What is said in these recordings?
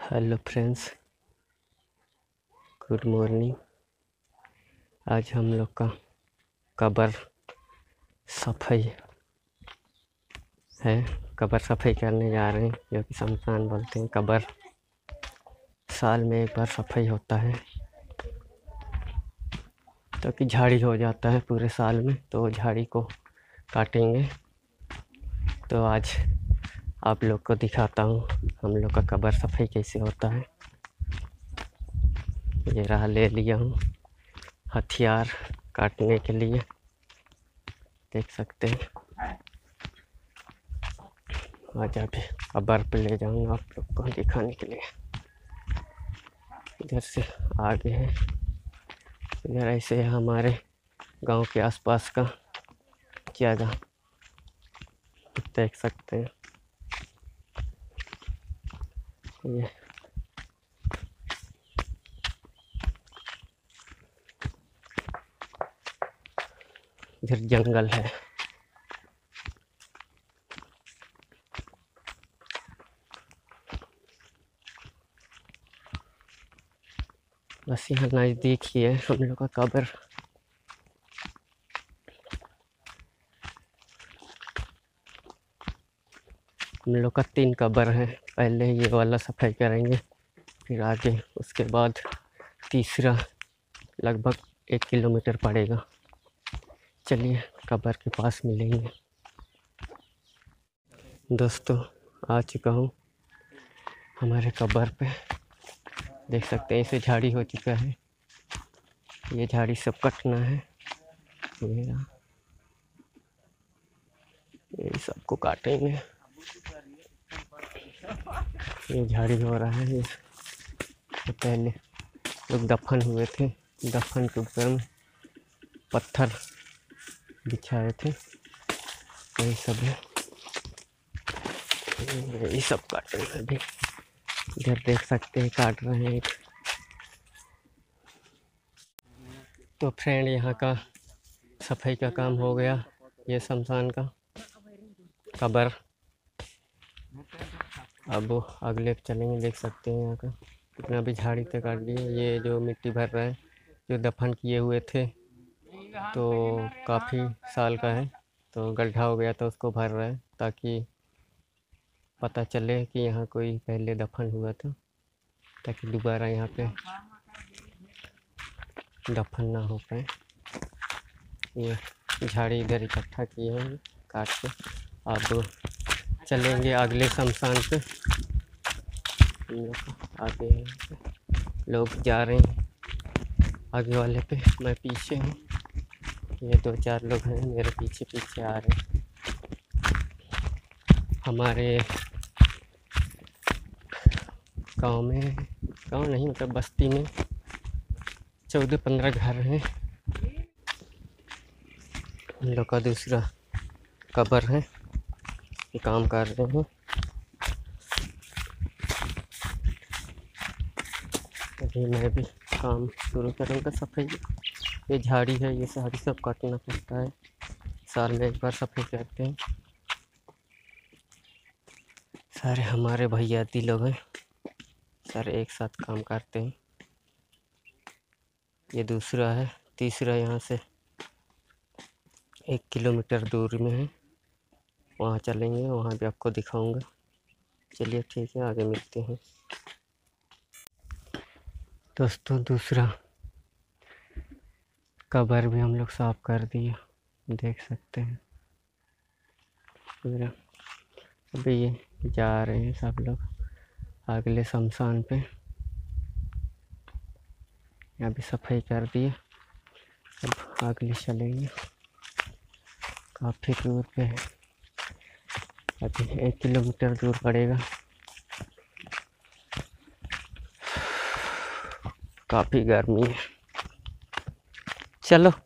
Hello friends, good morning. आज हम लोग का कब्र सफाई है। कब्र सफाई करने जा रहे हैं, जो कि शमशान बोलते हैं। कब्र साल में एक बार सफाई होता है, तो कि झाड़ी हो जाता है पूरे साल में, तो झाड़ी को काटेंगे। तो आज आप लोग को दिखाता हूँ हम लोग का कब्र सफाई कैसे होता है। ये रहा, ले लिया हूँ हथियार काटने के लिए, देख सकते हैं। आज अभी कब्र पे ले जाऊँगा आप लोग को दिखाने के लिए। इधर से आगे है, इधर ऐसे हमारे गांव के आसपास का जगह देख सकते हैं। ये इधर जंगल है। बस यहाँ नज़दीक ही है हम लोग का कब्र। हम लोग का 3 कब्र है। पहले ये वाला सफाई करेंगे, फिर आगे उसके बाद तीसरा लगभग 1 किलोमीटर पड़ेगा। चलिए कब्र के पास मिलेंगे। दोस्तों, आ चुका हूँ हमारे कब्र पे। देख सकते हैं, इसे झाड़ी हो चुका है। ये झाड़ी सब कटना है। ये सबको काटेंगे। ये झाड़ी हो रहा है। ये पहले लोग दफन हुए थे, दफन के ऊपर में पत्थर बिछाए थे। यही सब है, यही सब काटेंगे अभी। इधर देख सकते हैं, काट रहे हैं एक। तो फ्रेंड, यहाँ का सफाई का काम हो गया। ये शमशान का कब्र। अब अगले चलेंगे। देख सकते हैं यहाँ का कितना भी झाड़ी तक काट दिए। ये जो मिट्टी भर रहा है, जो दफन किए हुए थे, तो काफ़ी साल का है, तो गड्ढा हो गया, तो उसको भर रहा है ताकि पता चले कि यहाँ कोई पहले दफन हुआ था, ताकि दोबारा यहाँ पे दफन ना हो पाए। ये झाड़ी इधर इकट्ठा किए हैं काट के। अब चलेंगे अगले शमशान पे। हम लोग आगे लोग जा रहे हैं आगे वाले पे, मैं पीछे हूँ। ये 2-4 लोग हैं मेरे पीछे पीछे आ रहे हैं। हमारे गांव में, गांव नहीं मतलब बस्ती में 14-15 घर हैं। हम लोग का दूसरा कब्र है, ये काम कर रहे हैं। अभी मैं भी काम शुरू करूँगा सफाई। ये झाड़ी है, ये झाड़ी सब काटना पड़ता है, साल में एक बार सफाई करते हैं। सारे हमारे भैयाती लोग हैं, सारे एक साथ काम करते हैं। ये दूसरा है। तीसरा यहाँ से 1 किलोमीटर दूर में है, वहाँ चलेंगे, वहाँ भी आपको दिखाऊंगा। चलिए ठीक है, आगे मिलते हैं। दोस्तों, दूसरा कब्र भी हम लोग साफ कर दिया, देख सकते हैं। अभी ये जा रहे हैं सब लोग अगले शमशान पे। अभी सफाई कर दिए, अब अगले चलेंगे। काफ़ी दूर पे है, अभी 1 किलोमीटर दूर पड़ेगा। काफ़ी गर्मी है। चलो।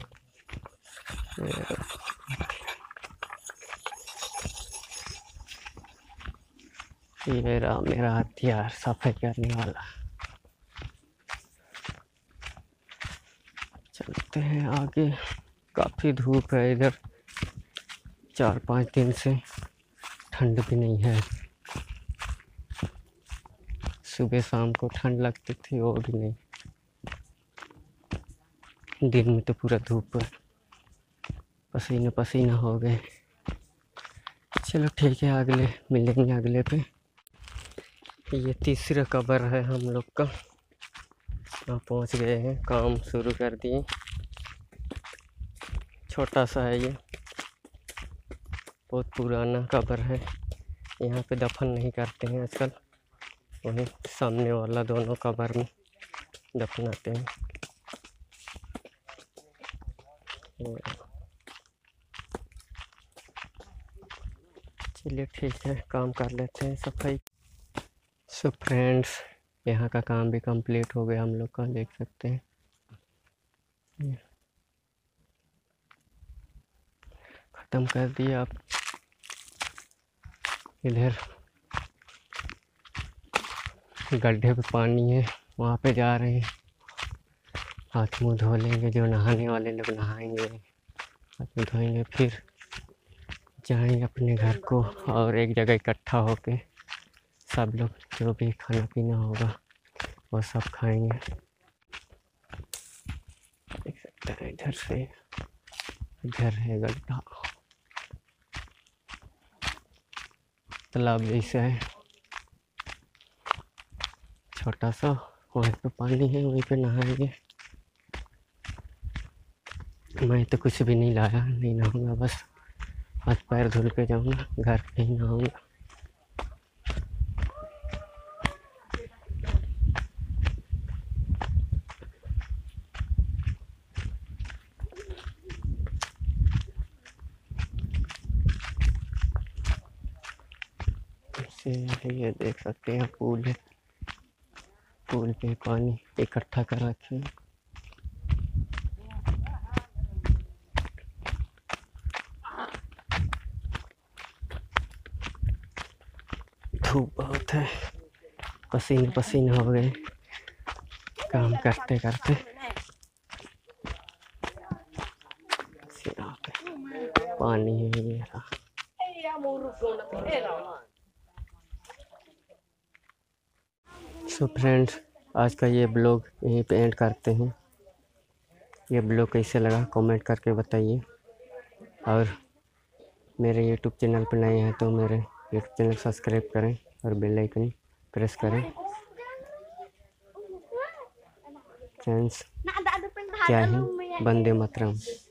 ये रहा मेरा हथियार सफाई करने वाला। चलते हैं आगे। काफ़ी धूप है इधर, 4-5 दिन से ठंड भी नहीं है। सुबह शाम को ठंड लगती थी, वो भी नहीं। दिन में तो पूरा धूप है, पसीना पसीना हो गए। चलो ठीक है, अगले मिलेंगे अगले पे। ये तीसरा कबर है हम लोग का। वहाँ पहुँच गए हैं, काम शुरू कर दिए। छोटा सा है ये, बहुत पुराना कबर है। यहाँ पे दफन नहीं करते हैं आजकल, वहीं सामने वाला दोनों कबर में दफनाते हैं। चलिए ठीक है, काम कर लेते हैं सफाई। सो फ्रेंड्स, यहाँ का काम भी कंप्लीट हो गया हम लोग का, देख सकते हैं। ख़त्म कर दिया। आप इधर गड्ढे पे पानी है, वहाँ पे जा रहे हैं। हाथ मुँह धो लेंगे, जो नहाने वाले लोग नहाएंगे, हाथ मुँह धोएंगे, फिर जाएंगे अपने घर को। और एक जगह इकट्ठा होके सब लोग जो भी खाना पीना होगा वो सब खाएंगे। देख सकते हैं इधर से, इधर है गड्ढा, तालाब जैसा है छोटा सा, वहीं पे पानी है, वहीं पे नहाएंगे। मैं तो कुछ भी नहीं लाया, नहीं नहाऊंगा, बस हाथ पैर धुल के जाऊंगा, घर पे ही नहाऊंगा। ये देख सकते हैं पूल है, पूल पे पानी इकट्ठा कर रखे हैं। धूप बहुत है, पसीने पसीने हो गए काम करते करते। पानी है ये रहा। सो फ्रेंड्स, आज का ये ब्लॉग यहीं पे एंड करते हैं। ये ब्लॉग कैसे लगा कमेंट करके बताइए। और मेरे यूट्यूब चैनल पर नए हैं तो मेरे यूट्यूब चैनल सब्सक्राइब करें और बेल आइकन प्रेस करें। फ्रेंड्स, जय हिंद, वंदे मातरम।